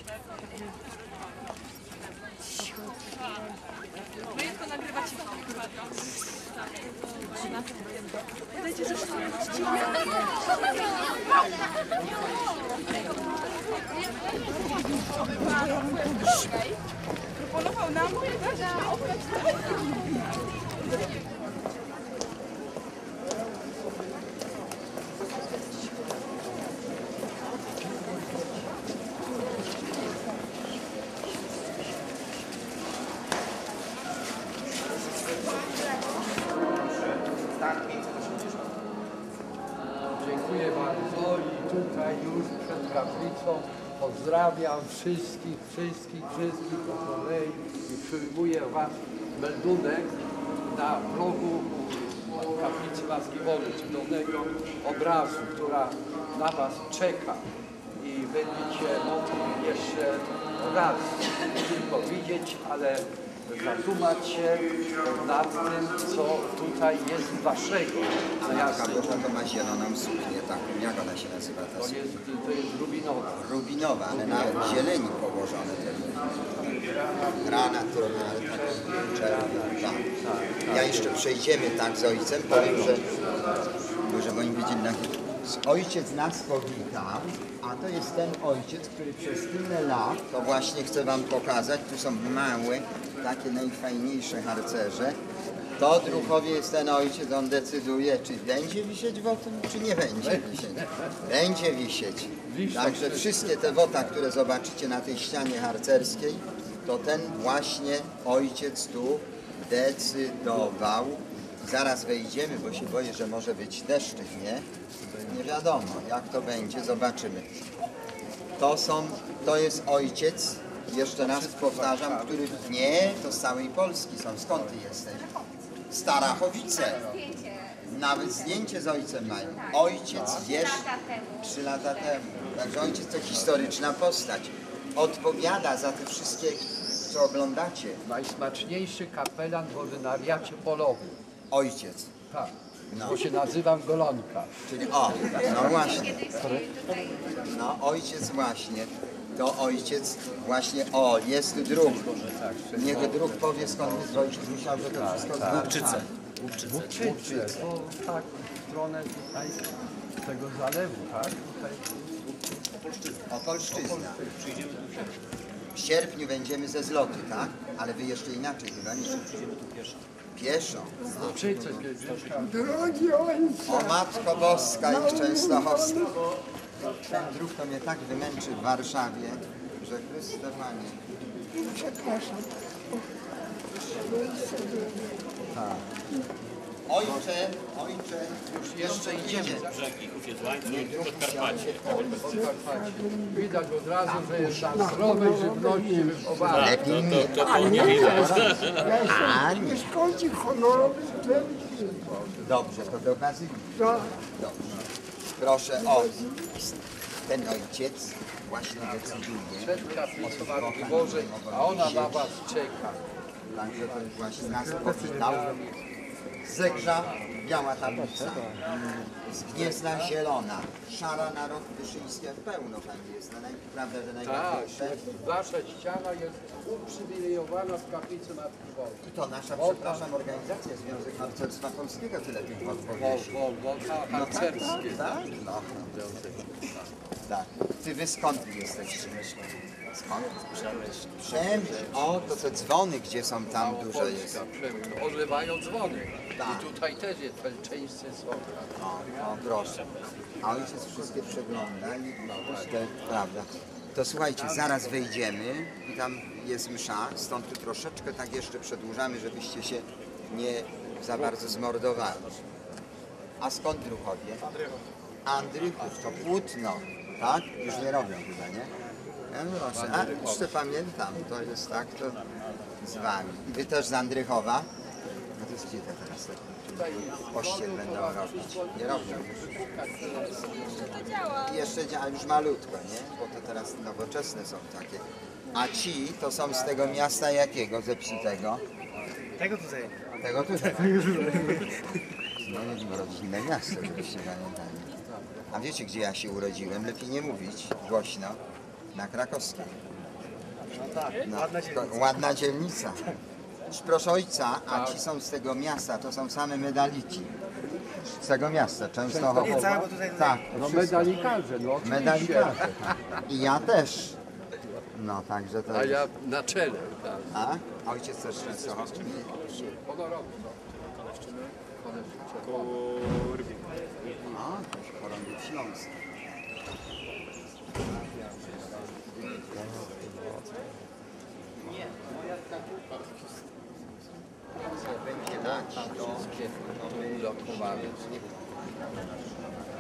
Wy to nagrywacie dajcie rzeczy. Proponował nam Dziękuję bardzo i tutaj już przed kaplicą pozdrawiam wszystkich po kolei i przyjmuję Was meldunek na progu kaplicy Matki Bożej, cudownego obrazu, która na Was czeka i będziecie mogli jeszcze raz tylko widzieć, ale zatumać się nad tym, co tutaj jest Waszego. Matka Boża to ma zieloną suknię taką, jak ona się nazywa ta To suknia? jest rubinowa. Rubinowa, ale na zieleni położone te granat, czerwień, tak. Ja jeszcze przejdziemy tak z ojcem, powiem, że może moim widzieć ojciec nas powitał, a to jest ten ojciec, który przez tyle lat, to właśnie chcę Wam pokazać, tu są małe, takie najfajniejsze harcerze. To druhowie jest ten ojciec, on decyduje, czy będzie wisieć wotum, czy nie będzie wisieć. Będzie wisieć. Także wszystkie te wota, które zobaczycie na tej ścianie harcerskiej, to ten właśnie ojciec tu decydował. Zaraz wejdziemy, bo się boję, że może być deszczyk, nie? Nie wiadomo, jak to będzie, zobaczymy. To jest ojciec, jeszcze raz powtarzam, który... Nie, to z całej Polski są. Skąd ty jesteś? Starachowice. Nawet zdjęcie z ojcem mają. Ojciec jeszcze 3 lata temu. Także ojciec to historyczna postać. Odpowiada za te wszystkie, co oglądacie. Najsmaczniejszy kapelan w ordynariacie polowym. Ojciec. Tak, No. bo się nazywam Golonka. Czyli no właśnie. No ojciec właśnie. To ojciec właśnie, jest druh. Niech druh powie, skąd wyzwolić, myślał, że to wszystko z Głubczyce. Głubczyce. To tak, w stronę tutaj tego zalewu, tak? Tutaj. Opolszczyzna. W sierpniu będziemy ze zloty, tak? Ale wy jeszcze inaczej chyba, nie? Przyjdziemy tu pieszo. Pieszo? Głubczyce. Drogi ojcze! O Matko Boska i Częstochowska. Ten druh to mnie tak wymęczy w Warszawie, że Chryste Panie. Przepraszam. Tak. Ojcze, już jeszcze idziemy. Brzegników jest łańcuch, Podkarpacie. Widać od razu, że jest na zdrowej żywności wychowana. Lepiej nie. To nie widać. Ja jestem mieszkańcem honorowym Dobrze, to do okazji. za Dobrze. Proszę, ten ojciec właśnie decyduje. Przed kaplicą Matki Bożej, a ona na Was czeka. Także to właśnie nas powitał. Zegrza biała tablica, z Gniezna zielona, szara na rok Wyszyńskie pełno tam jest, prawda, że Tak, najważniejsze. Wasza ściana jest uprzywilejowana z kaplicy Matki Bożej. I to nasza, przepraszam, organizacja Związek Harcerstwa Polskiego tyle tych wod powiesi. Harcerskie. Tak? No. Tak. Wy skąd jesteście? Skąd? Przemyśl. O, to te dzwony, gdzie są tam dużo jest. Odlewają dzwony. Tak. I tutaj też jest felczeńscy są. O, proszę. A ojciec wszystkie przegląda i to prawda. To słuchajcie, zaraz wejdziemy i tam jest msza, stąd tu troszeczkę tak jeszcze przedłużamy, żebyście się nie za bardzo zmordowali. A skąd druhowie? Andrychów, to Płótno, tak? Już nie robią chyba, nie? Ja proszę, a jeszcze pamiętam, to jest tak, to z wami. I wy też z Andrychowa? No to jest gdzie to teraz tak? Pościel będą robić. Nie robią już. I jeszcze działa już malutko, nie? Bo to teraz nowoczesne są takie. A ci to są z tego miasta jakiego zepsutego? Tego tutaj. Tego tutaj. No nie rodzinne miasto, żebyście pamiętali. A wiecie, gdzie ja się urodziłem? Lepiej nie mówić głośno. Na Krakowskiej. No, ładna dzielnica. Proszę ojca, a ci są z tego miasta, to są same medalici. Z tego miasta, Częstochowa. Tak, No medalikarze, no oczywiście. medalikarze. I ja też. No, także to A jest... ja na czele, tak. A? Ojciec też Częstochowski? Honorowy, A, to już chorągiew śląski. Będzie dać to wszystkie tu ulokowane.